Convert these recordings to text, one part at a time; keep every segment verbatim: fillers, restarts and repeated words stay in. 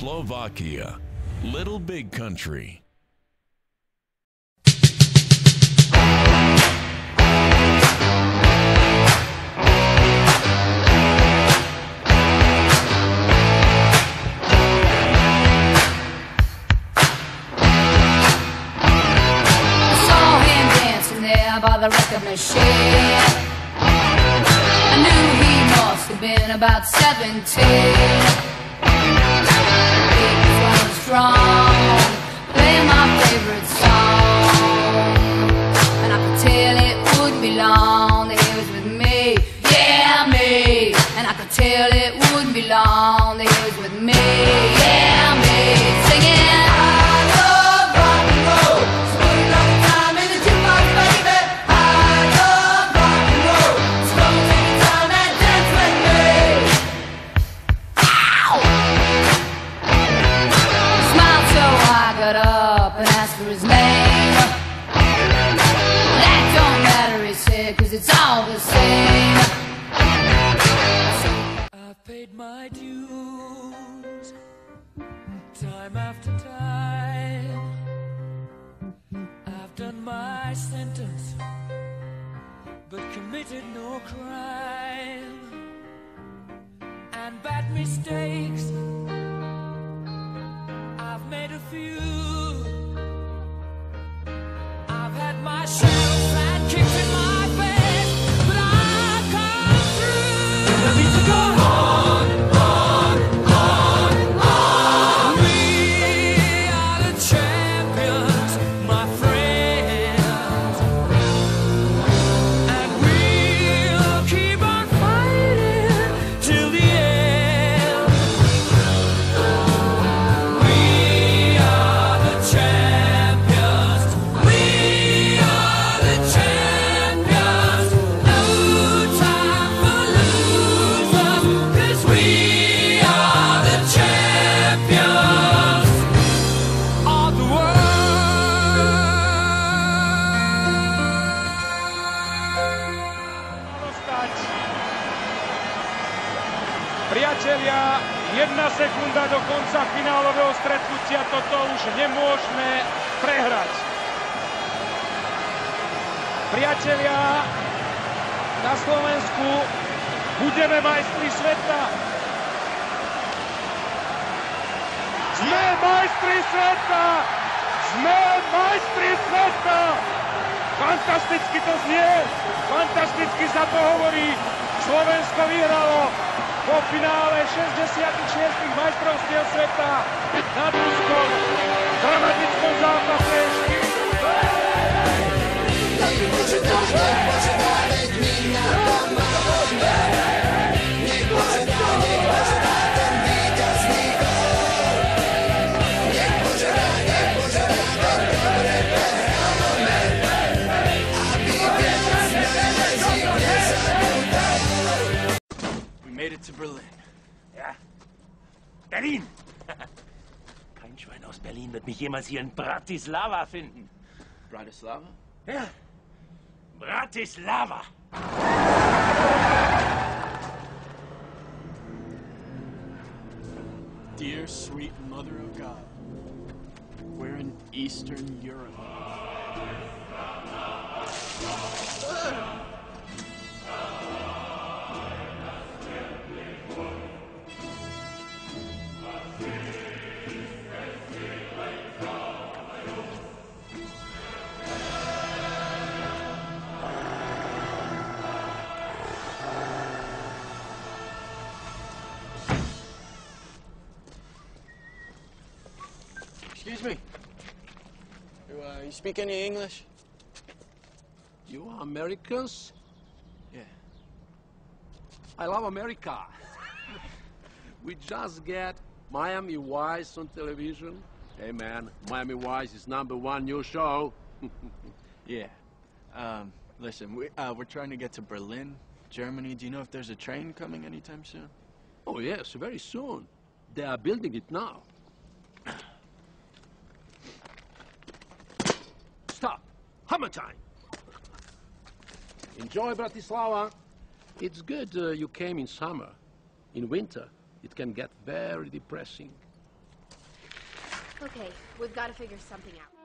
Slovakia, little big country. By the record machine, I knew he must have been about seventeen. He was running strong, playing my favorite song, and I could tell it wouldn't be long that he was with me, yeah me. And I could tell it wouldn't be long that he was with me, yeah me, singing. It's all the same. I've paid my dues time after time. I've done my sentence, but committed no crime. And bad mistakes, I've made a few. I've had my share of bad kicks in my face. Go on, on, on, on. We are the champions, my friends, and we'll keep on fighting till the end. We are the champions, we are the champions. No time for Priatelia, jedna sekunda do konca finálového stretnutia, toto už nemôžeme prehrať. Priatelia, na Slovensku budeme majstri sveta. Sme majstri sveta! Sme majstri sveta! Fantasticky to znie, fantasticky sa to hovorí. Slovensko vyhralo vo finále šesťdesiatšesť majstrovstiev sveta nad Ruskom v dramatickom zápase. Made it to Berlin. Ja. Berlin! Kein Schwein aus Berlin wird mich jemals hier in Bratislava finden. Bratislava? Ja. Bratislava! Dear sweet Mother of God, we're in Eastern Europe. Excuse me. You, uh, you speak any English? You are Americans? Yeah. I love America. We just get Miami Vice on television. Hey man, Miami Vice is number one new show. Yeah. Um, listen, we, uh, we're trying to get to Berlin, Germany. Do you know if there's a train coming anytime soon? Oh yes, very soon. They are building it now. Stop. Hammer time. Enjoy Bratislava. It's good uh, you came in summer. In winter, it can get very depressing. Okay, we've got to figure something out.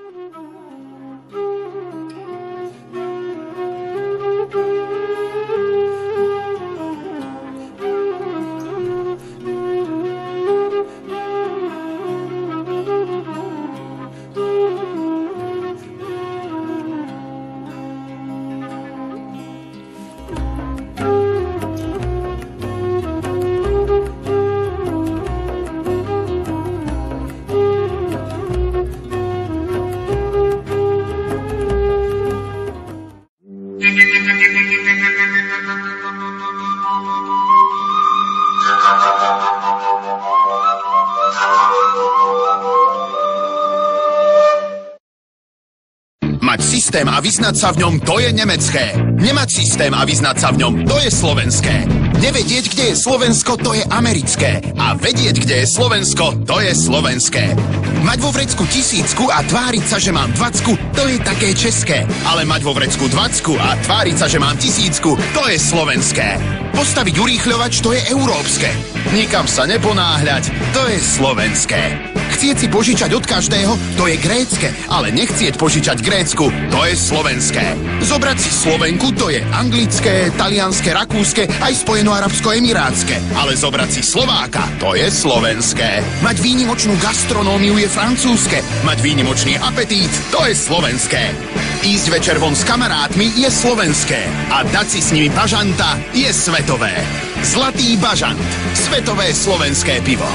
Mať systém a vyznať sa v ňom, to je nemecké. Nemať systém a vyznať sa v ňom, to je slovenské. Nevedieť, kde je Slovensko, to je americké. A vedieť, kde je Slovensko, to je slovenské. Mať vo vrecku tisícku a tváriť sa, že mám dvacku, to je také české. Ale mať vo vrecku dvacku a tváriť sa, že mám tisícku, to je slovenské. Postaviť urýchľovač, to je európske. Nikam sa neponáhľať, to je slovenské. Chcieť si požičať od každého, to je grécke, ale nechcieť požičať Grécku, to je slovenské. Zobrať si Slovenku, to je anglické, talianske, rakúske, aj spojeноarabsko-emirátske, ale zobrať si Slováka, to je slovenské. Mať výnimočnú gastronómiu je francúzske, mať výnimočný apetít, to je slovenské. Ísť večer von s kamarátmi je slovenské a dať si s nimi bažanta je svetové. Zlatý bažant, svetové slovenské pivo.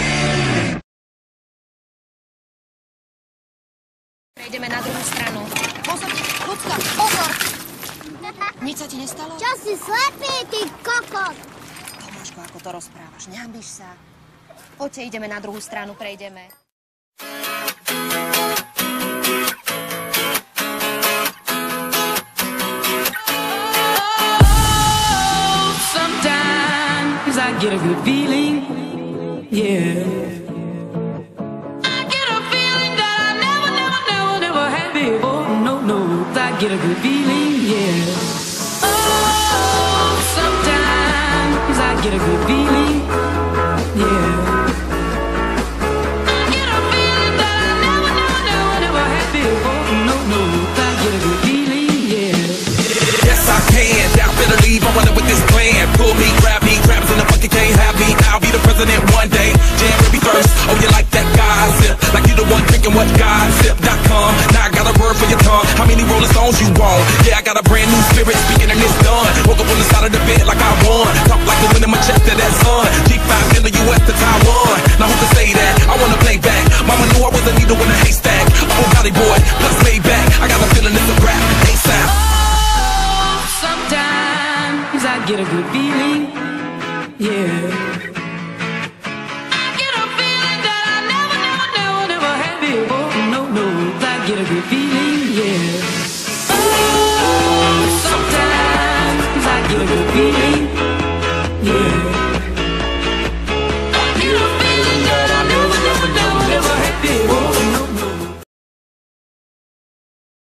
Prejdeme na druhú stranu. Pozor, ľudská, pozor! Nič sa ti nestalo? Čo si slepý, ty kokot? Tomáško, ako to rozprávaš, nehanbíš sa. Poďte, ideme na druhú stranu, prejdeme. Oh, sometimes I get a good feeling, yeah. I get a good feeling, yeah. Oh, sometimes I get a good feeling, yeah. I get a feeling that I never, never, never, never had before. No, no, I get a good feeling, yeah. Yes, I can. Doubt better leave. I'm running with this plan. Pull me, grab me, grabs in the bucket, can't have me. I'll be the president one day. Jam me first. Oh, you like that gossip? Like you the one drinking what gossip dot com. Now I got a word for your tongue. How many Rolling Stones you want? Yeah, I got a brand new spirit speaking and it's done. Woke up on the side of the bed like I won. Talk like the wind in my chest to that sun. G five in the U S to Taiwan. Now who can say that? I wanna play back. Mama knew I was a needle in a haystack. Oh, golly boy, plus Maybach. I got a feeling it's a rap. ASAP. Oh, sometimes I get a good feeling, yeah. I get a feeling that I never, never, never, never had before. No, no, I get a good feeling.